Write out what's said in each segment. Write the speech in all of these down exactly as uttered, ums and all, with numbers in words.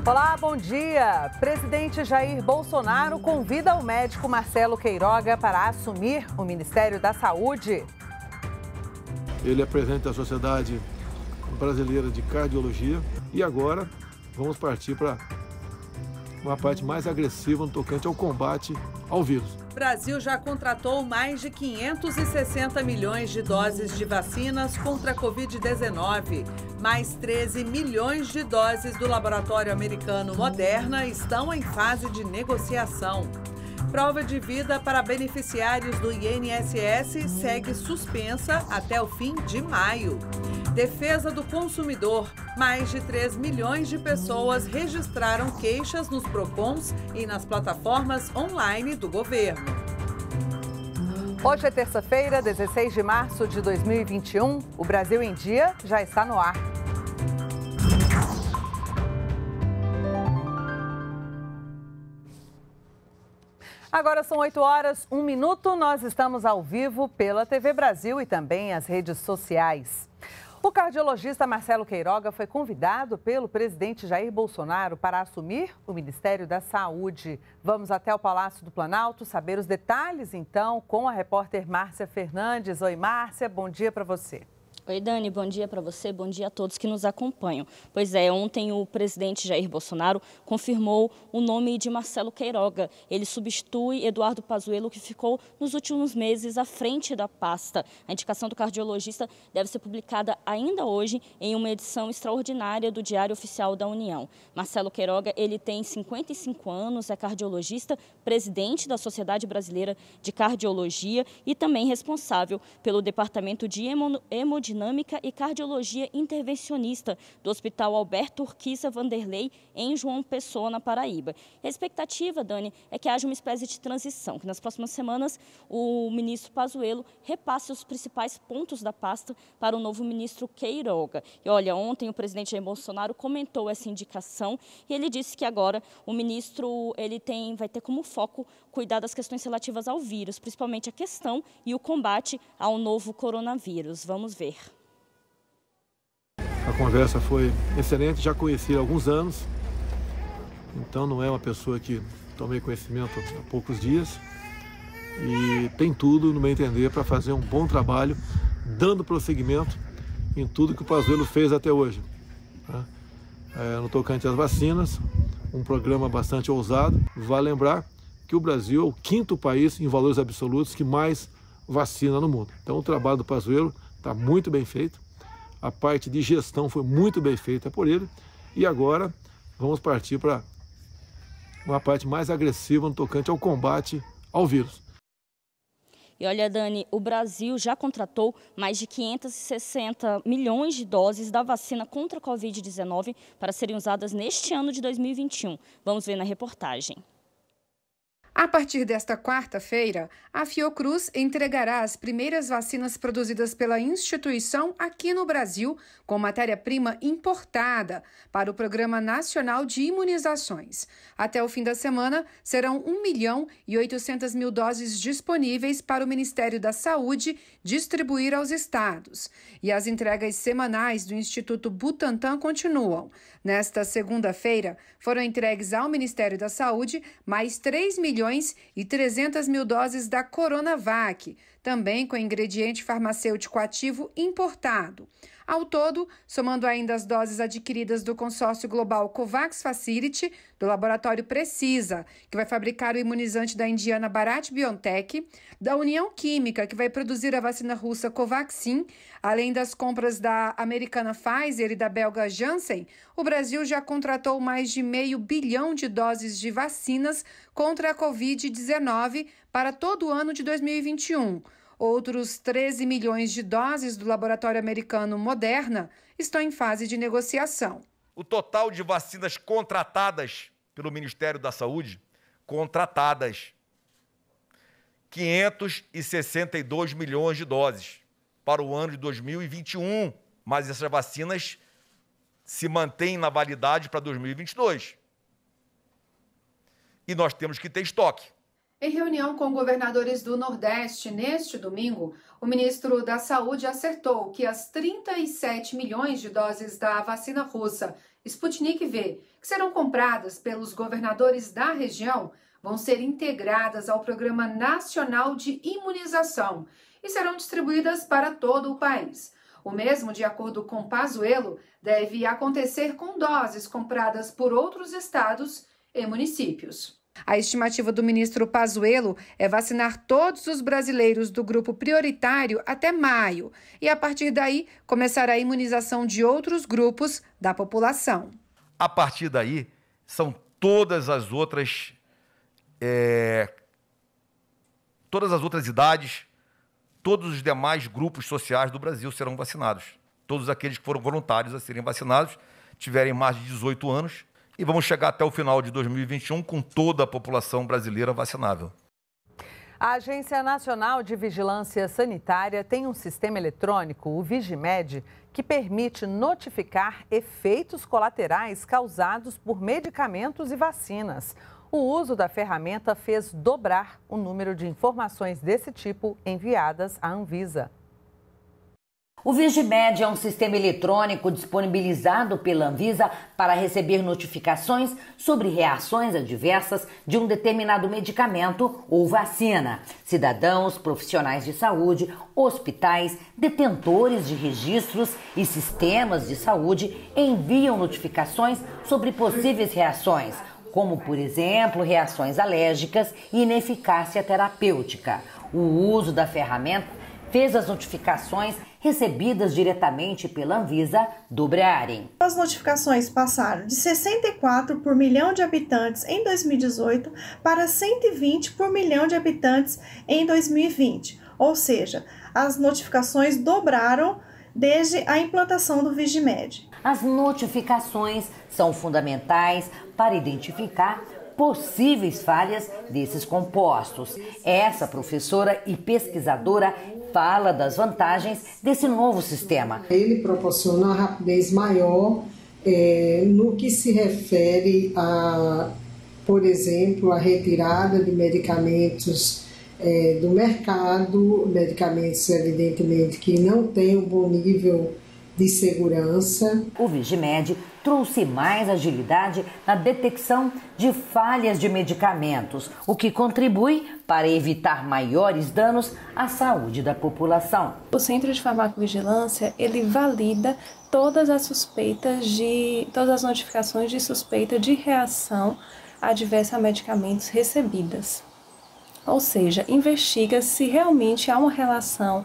Olá, bom dia. Presidente Jair Bolsonaro convida o médico Marcelo Queiroga para assumir o Ministério da Saúde. Ele é presidente da Sociedade Brasileira de Cardiologia e agora vamos partir para uma parte mais agressiva no tocante ao combate ao vírus. O Brasil já contratou mais de quinhentos e sessenta milhões de doses de vacinas contra a covid dezenove. Mais treze milhões de doses do laboratório americano Moderna estão em fase de negociação. Prova de vida para beneficiários do I N S S segue suspensa até o fim de maio. Defesa do consumidor. Mais de três milhões de pessoas registraram queixas nos PROCONs e nas plataformas online do governo. Hoje é terça-feira, dezesseis de março de dois mil e vinte e um. O Brasil em Dia já está no ar. Agora são oito horas, um minuto. Nós estamos ao vivo pela T V Brasil e também as redes sociais. O cardiologista Marcelo Queiroga foi convidado pelo presidente Jair Bolsonaro para assumir o Ministério da Saúde. Vamos até o Palácio do Planalto saber os detalhes, então, com a repórter Márcia Fernandes. Oi, Márcia, bom dia para você. Oi, Dani, bom dia para você, bom dia a todos que nos acompanham. Pois é, ontem o presidente Jair Bolsonaro confirmou o nome de Marcelo Queiroga. Ele substitui Eduardo Pazuello, que ficou nos últimos meses à frente da pasta. A indicação do cardiologista deve ser publicada ainda hoje em uma edição extraordinária do Diário Oficial da União. Marcelo Queiroga, ele tem cinquenta e cinco anos, é cardiologista, presidente da Sociedade Brasileira de Cardiologia e também responsável pelo Departamento de Hemodinâmica Dinâmica e Cardiologia Intervencionista do Hospital Alberto Urquiza Vanderlei, em João Pessoa, na Paraíba. A expectativa, Dani, é que haja uma espécie de transição, que nas próximas semanas o ministro Pazuello repasse os principais pontos da pasta para o novo ministro Queiroga. E olha, ontem o presidente Jair Bolsonaro comentou essa indicação e ele disse que agora o ministro ele tem, vai ter como foco cuidar das questões relativas ao vírus, principalmente a questão e o combate ao novo coronavírus. Vamos ver. A conversa foi excelente, já conheci há alguns anos, então não é uma pessoa que tomei conhecimento há poucos dias e tem tudo, no meu entender, para fazer um bom trabalho, dando prosseguimento em tudo que o Pazuello fez até hoje. Tá? É, no tocante às vacinas, um programa bastante ousado. Vale lembrar que o Brasil é o quinto país em valores absolutos que mais vacina no mundo. Então o trabalho do Pazuello está muito bem feito. A parte de gestão foi muito bem feita por ele. E agora vamos partir para uma parte mais agressiva no tocante ao combate ao vírus. E olha, Dani, o Brasil já contratou mais de quinhentos e sessenta milhões de doses da vacina contra a covid dezenove para serem usadas neste ano de dois mil e vinte e um. Vamos ver na reportagem. A partir desta quarta-feira, a Fiocruz entregará as primeiras vacinas produzidas pela instituição aqui no Brasil, com matéria-prima importada, para o Programa Nacional de Imunizações. Até o fim da semana, serão um milhão e oitocentas mil doses disponíveis para o Ministério da Saúde distribuir aos estados. E as entregas semanais do Instituto Butantan continuam. Nesta segunda-feira, foram entregues ao Ministério da Saúde mais três milhões e trezentas mil doses da Coronavac, também com ingrediente farmacêutico ativo importado. Ao todo, somando ainda as doses adquiridas do consórcio global COVAX Facility, do laboratório Precisa, que vai fabricar o imunizante da indiana Bharat Biotech, da União Química, que vai produzir a vacina russa Covaxin, além das compras da americana Pfizer e da belga Janssen, o Brasil já contratou mais de meio bilhão de doses de vacinas contra a covid dezenove para todo o ano de dois mil e vinte e um. Outros treze milhões de doses do laboratório americano Moderna estão em fase de negociação. O total de vacinas contratadas pelo Ministério da Saúde, contratadas, quinhentos e sessenta e dois milhões de doses para o ano de dois mil e vinte e um, mas essas vacinas se mantêm na validade para dois mil e vinte e dois. E nós temos que ter estoque. Em reunião com governadores do Nordeste neste domingo, o ministro da Saúde acertou que as trinta e sete milhões de doses da vacina russa Sputnik V, que serão compradas pelos governadores da região, vão ser integradas ao Programa Nacional de Imunização e serão distribuídas para todo o país. O mesmo, de acordo com Pazuello, deve acontecer com doses compradas por outros estados e municípios. A estimativa do ministro Pazuello é vacinar todos os brasileiros do grupo prioritário até maio e, a partir daí, começar a imunização de outros grupos da população. A partir daí, são todas as outras, é, todas as outras idades, todos os demais grupos sociais do Brasil serão vacinados. Todos aqueles que foram voluntários a serem vacinados, tiverem mais de dezoito anos, e vamos chegar até o final de dois mil e vinte e um com toda a população brasileira vacinável. A Agência Nacional de Vigilância Sanitária tem um sistema eletrônico, o Vigimed, que permite notificar efeitos colaterais causados por medicamentos e vacinas. O uso da ferramenta fez dobrar o número de informações desse tipo enviadas à Anvisa. O Vigimed é um sistema eletrônico disponibilizado pela Anvisa para receber notificações sobre reações adversas de um determinado medicamento ou vacina. Cidadãos, profissionais de saúde, hospitais, detentores de registros e sistemas de saúde enviam notificações sobre possíveis reações, como, por exemplo, reações alérgicas e ineficácia terapêutica. O uso da ferramenta fez as notificações recebidas diretamente pela Anvisa dobrarem. As notificações passaram de sessenta e quatro por milhão de habitantes em dois mil e dezoito para cento e vinte por milhão de habitantes em dois mil e vinte. Ou seja, as notificações dobraram desde a implantação do Vigimed. As notificações são fundamentais para identificar possíveis falhas desses compostos. Essa professora e pesquisadora fala das vantagens desse novo sistema. Ele proporciona uma rapidez maior é, no que se refere a, por exemplo, a retirada de medicamentos é, do mercado, medicamentos evidentemente que não têm um bom nível de segurança. O Vigimed trouxe mais agilidade na detecção de falhas de medicamentos, o que contribui para evitar maiores danos à saúde da população. O Centro de Farmacovigilância, ele valida todas as suspeitas de, todas as notificações de suspeita de reação adversa a medicamentos recebidas. Ou seja, investiga se realmente há uma relação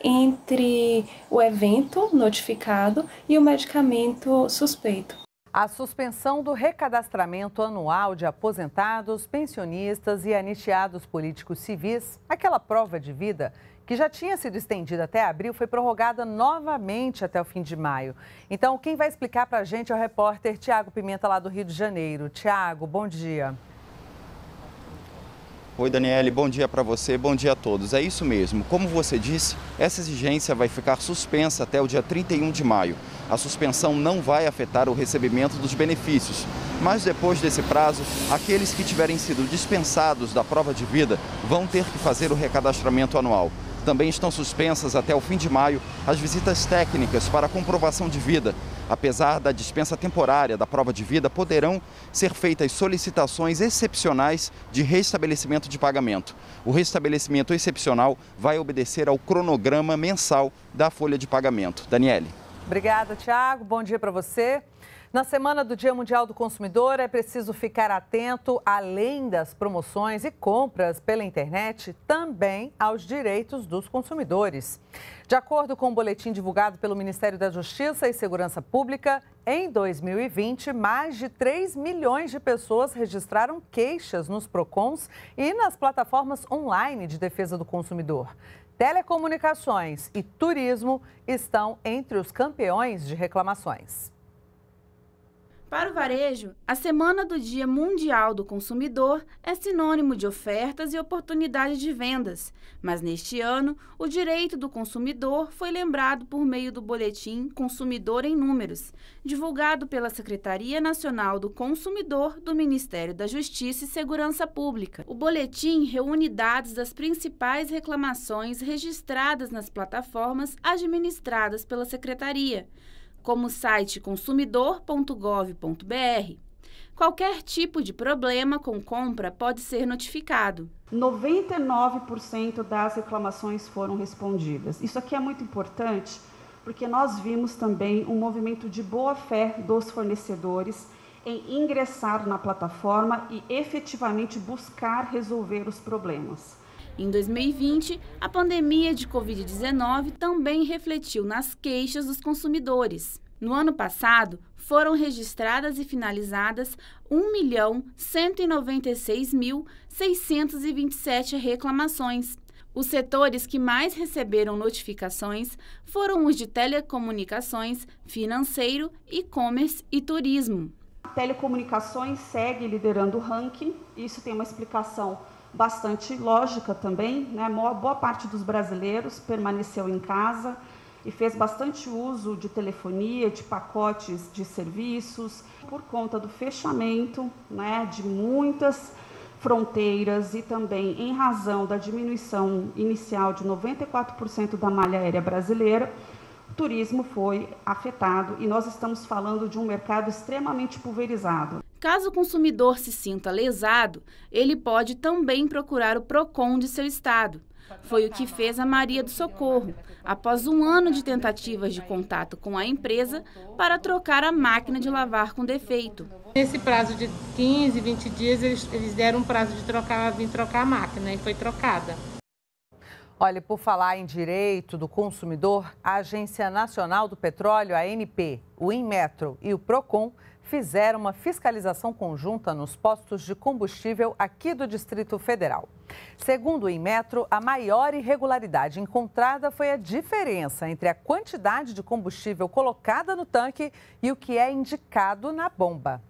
entre o evento notificado e o medicamento suspeito. A suspensão do recadastramento anual de aposentados, pensionistas e anistiados políticos civis, aquela prova de vida que já tinha sido estendida até abril, foi prorrogada novamente até o fim de maio. Então, quem vai explicar para a gente é o repórter Tiago Pimenta, lá do Rio de Janeiro. Tiago, bom dia. Oi, Daniele, bom dia para você, bom dia a todos. É isso mesmo, como você disse, essa exigência vai ficar suspensa até o dia trinta e um de maio. A suspensão não vai afetar o recebimento dos benefícios, mas depois desse prazo, aqueles que tiverem sido dispensados da prova de vida vão ter que fazer o recadastramento anual. Também estão suspensas até o fim de maio as visitas técnicas para comprovação de vida. Apesar da dispensa temporária da prova de vida, poderão ser feitas solicitações excepcionais de restabelecimento de pagamento. O restabelecimento excepcional vai obedecer ao cronograma mensal da folha de pagamento. Daniele. Obrigada, Tiago. Bom dia para você. Na semana do Dia Mundial do Consumidor, é preciso ficar atento, além das promoções e compras pela internet, também aos direitos dos consumidores. De acordo com o boletim divulgado pelo Ministério da Justiça e Segurança Pública, em dois mil e vinte, mais de três milhões de pessoas registraram queixas nos PROCONs e nas plataformas online de defesa do consumidor. Telecomunicações e turismo estão entre os campeões de reclamações. Para o varejo, a Semana do Dia Mundial do Consumidor é sinônimo de ofertas e oportunidades de vendas. Mas neste ano, o direito do consumidor foi lembrado por meio do boletim Consumidor em Números, divulgado pela Secretaria Nacional do Consumidor do Ministério da Justiça e Segurança Pública. O boletim reúne dados das principais reclamações registradas nas plataformas administradas pela Secretaria, como o site consumidor ponto gov ponto br. Qualquer tipo de problema com compra pode ser notificado. noventa e nove por cento das reclamações foram respondidas. Isso aqui é muito importante porque nós vimos também um movimento de boa-fé dos fornecedores em ingressar na plataforma e efetivamente buscar resolver os problemas. Em dois mil e vinte, a pandemia de covid dezenove também refletiu nas queixas dos consumidores. No ano passado, foram registradas e finalizadas um milhão cento e noventa e seis mil seiscentos e vinte e sete reclamações. Os setores que mais receberam notificações foram os de telecomunicações, financeiro, e-commerce e turismo. Telecomunicações segue liderando o ranking, isso tem uma explicação bastante lógica também, né? Boa parte dos brasileiros permaneceu em casa e fez bastante uso de telefonia, de pacotes de serviços, por conta do fechamento, né, de muitas fronteiras e também em razão da diminuição inicial de noventa e quatro por cento da malha aérea brasileira. O turismo foi afetado e nós estamos falando de um mercado extremamente pulverizado. Caso o consumidor se sinta lesado, ele pode também procurar o PROCON de seu estado. Foi o que fez a Maria do Socorro, após um ano de tentativas de contato com a empresa para trocar a máquina de lavar com defeito. Nesse prazo de quinze, vinte dias, eles, eles deram um prazo de trocar, vir trocar a máquina e foi trocada. Olha, por falar em direito do consumidor, a Agência Nacional do Petróleo, a A N P, o Inmetro e o PROCON fizeram uma fiscalização conjunta nos postos de combustível aqui do Distrito Federal. Segundo o Inmetro, a maior irregularidade encontrada foi a diferença entre a quantidade de combustível colocada no tanque e o que é indicado na bomba.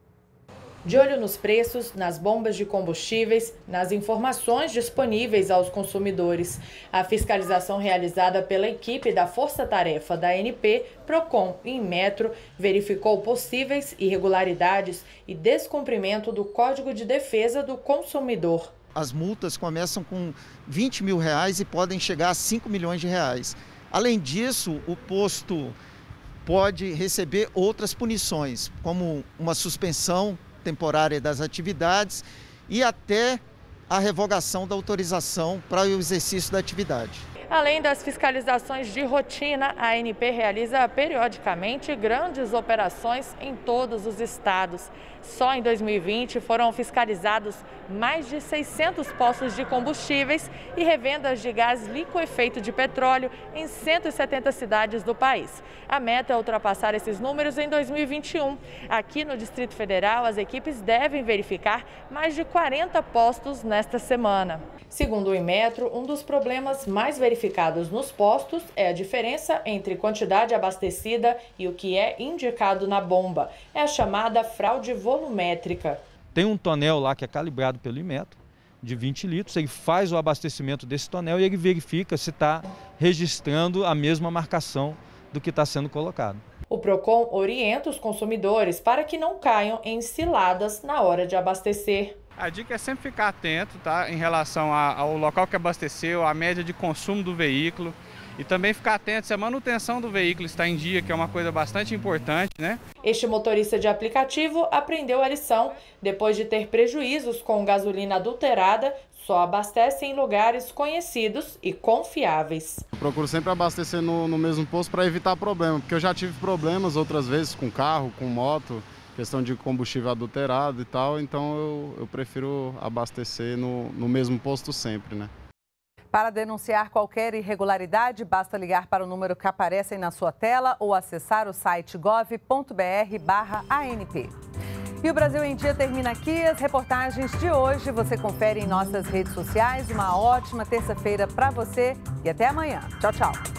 De olho nos preços, nas bombas de combustíveis, nas informações disponíveis aos consumidores. A fiscalização realizada pela equipe da Força Tarefa da A N P, PROCON e Inmetro verificou possíveis irregularidades e descumprimento do Código de Defesa do Consumidor. As multas começam com vinte mil reais e podem chegar a cinco milhões de reais. Além disso, o posto pode receber outras punições, como uma suspensão temporária das atividades e até a revogação da autorização para o exercício da atividade. Além das fiscalizações de rotina, a A N P realiza periodicamente grandes operações em todos os estados. Só em dois mil e vinte foram fiscalizados mais de seiscentos postos de combustíveis e revendas de gás liquefeito de petróleo em cento e setenta cidades do país. A meta é ultrapassar esses números em dois mil e vinte e um. Aqui no Distrito Federal, as equipes devem verificar mais de quarenta postos nesta semana. Segundo o Inmetro, um dos problemas mais verificados nos postos é a diferença entre quantidade abastecida e o que é indicado na bomba. É a chamada fraude volumétrica. Tem um tonel lá que é calibrado pelo Inmetro, de vinte litros, ele faz o abastecimento desse tonel e ele verifica se está registrando a mesma marcação do que está sendo colocado. O PROCON orienta os consumidores para que não caiam em ciladas na hora de abastecer. A dica é sempre ficar atento, tá, em relação ao local que abasteceu, a média de consumo do veículo e também ficar atento se a manutenção do veículo está em dia, que é uma coisa bastante importante, né? Este motorista de aplicativo aprendeu a lição. Depois de ter prejuízos com gasolina adulterada, só abastece em lugares conhecidos e confiáveis. Eu procuro sempre abastecer no, no mesmo posto para evitar problema, porque eu já tive problemas outras vezes com carro, com moto, questão de combustível adulterado e tal, então eu, eu prefiro abastecer no, no mesmo posto sempre, né? Para denunciar qualquer irregularidade, basta ligar para o número que aparece aí na sua tela ou acessar o site gov ponto br barra A N P. E o Brasil em Dia termina aqui. As reportagens de hoje você confere em nossas redes sociais. Uma ótima terça-feira para você e até amanhã. Tchau, tchau.